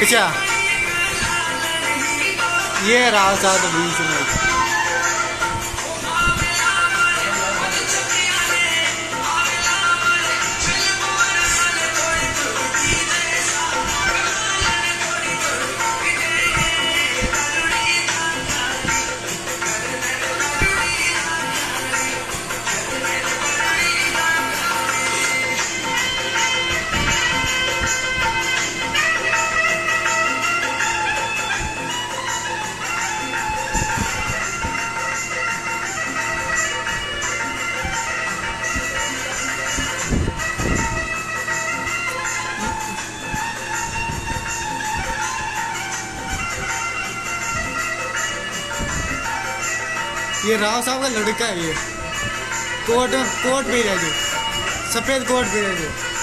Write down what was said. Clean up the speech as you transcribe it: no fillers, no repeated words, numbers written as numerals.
क्या ये राव साहब बीच में ये राव साहब का लड़का है। ये कोट कोट पे है जो सफेद कोट पे है जो